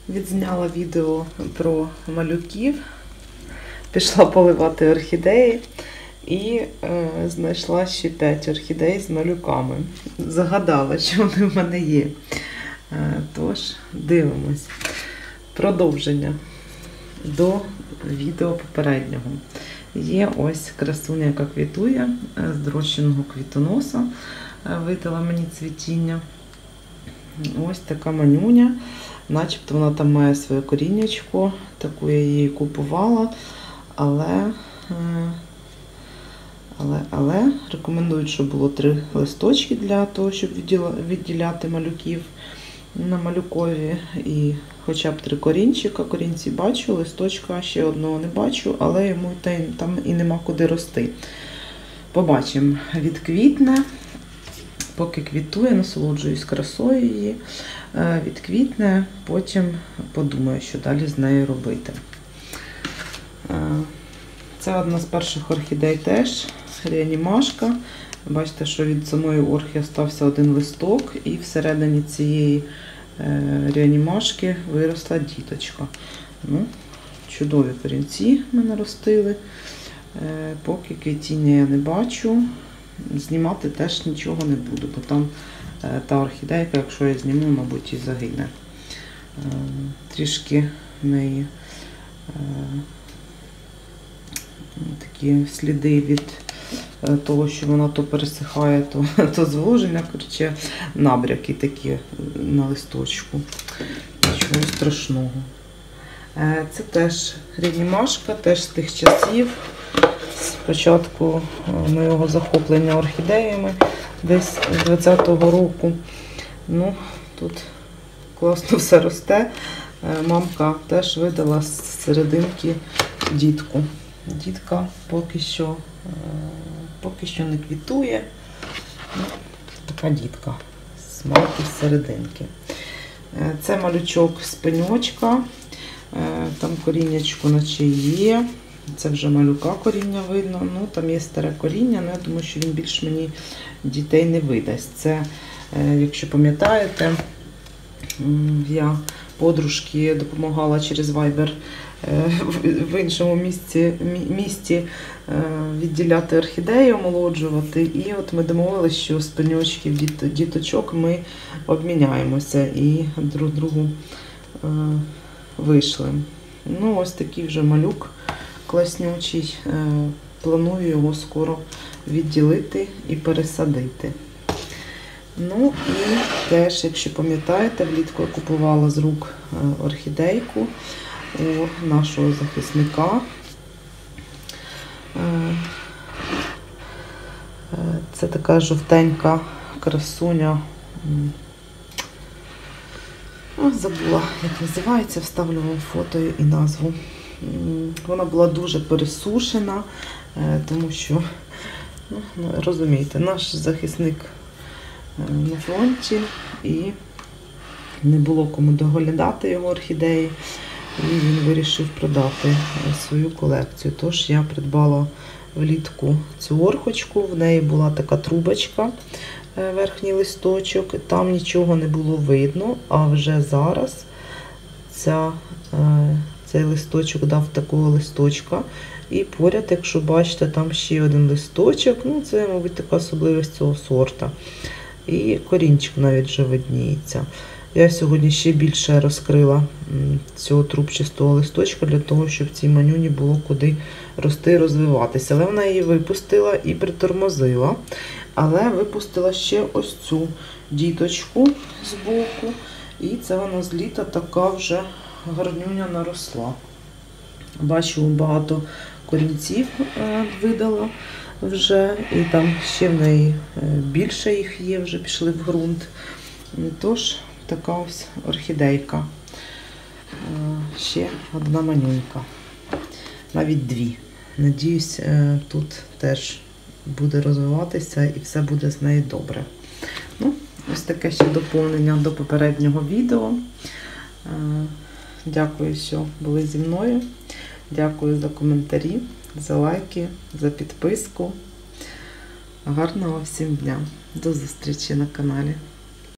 Відзняла відео про малюків, пішла поливати орхідеї і знайшла ще 5 орхідей з малюками. Загадала, що вони в мене є. Тож, дивимось. Продовження до відео попереднього. Є ось красуня, яка квітує, з дрощеного квітоноса. Видала мені цвітіння. Ось така манюня. Начебто вона там має своє коріннячко. Таку я її купувала. Але рекомендують, щоб було 3 листочки для того, щоб відділяти малюків на малюкові. І хоча б 3 корінчика. Корінці бачу, листочка ще одного не бачу, але йому там і нема куди рости. Побачимо, відквітне. Поки квітує, насолоджуюсь красою її. Відквітне, потім подумаю, що далі з нею робити. Це одна з перших орхідей теж, реанімашка. Бачите, що від самої орхи залишився 1 листок, і всередині цієї реанімашки виросла діточка. Ну, чудові корінці в мене ростили. Поки квітіння я не бачу, знімати теж нічого не буду, бо там та орхідейка, якщо я зніму, мабуть, і загине. Трішки в неї такі сліди від того, що вона то пересихає, то зволоження, коротше, набряки такі на листочку. Нічого страшного. Це теж реанімашка, теж з тих часів. Спочатку моєго захоплення орхідеями, десь з 20-го року. Ну, тут класно все росте. Мамка теж видала з серединки дітку. Дітка поки що не квітує. Ну, така дітка з мамки з серединки. Це малючок з пеньочка. Там коріннячко наче є. Це вже малюка коріння видно. Ну, там є старе коріння, але я думаю, що він більш мені дітей не видасть. Це, якщо пам'ятаєте, я подружки допомагала через Viber в іншому місті відділяти орхідеї, омолоджувати. І от ми домовилися, що з пеньочків діточок ми обміняємося і друг другу вийшли. Ну, ось такий вже малюк класнючий. Планую його скоро відділити і пересадити. Ну і теж, якщо пам'ятаєте, влітку я купувала з рук орхідейку у нашого захисника. Це така жовтенька красуня. Забула, як називається, вставлю вам фото і назву. Вона була дуже пересушена, тому що, ну, розумієте, наш захисник на фронті і не було кому доглядати його орхідеї, і він вирішив продати свою колекцію. Тож я придбала влітку цю орхочку, в неї була така трубочка, верхній листочок, там нічого не було видно, а вже зараз цей листочок дав такого листочка. І поряд, якщо бачите, там ще 1 листочок. Ну, це, мабуть, така особливість цього сорта. І корінчик навіть вже видніється. Я сьогодні ще більше розкрила цього трубчастого листочка, для того, щоб цій манюні було куди рости і розвиватися. Але вона її випустила і притормозила. Але випустила ще ось цю діточку з боку. І це вона з літа така вже гарнюня наросла. Бачу, багато корінців видала вже. І там ще в неї більше їх є, вже пішли в ґрунт. Тож, така ось орхідейка. Ще одна манюнька. Навіть 2. Надіюсь, тут теж буде розвиватися і все буде з нею добре. Ну, ось таке ще доповнення до попереднього відео. Дякую, що були зі мною. Дякую за коментарі, за лайки, за підписку. Гарного всім дня. До зустрічі на каналі.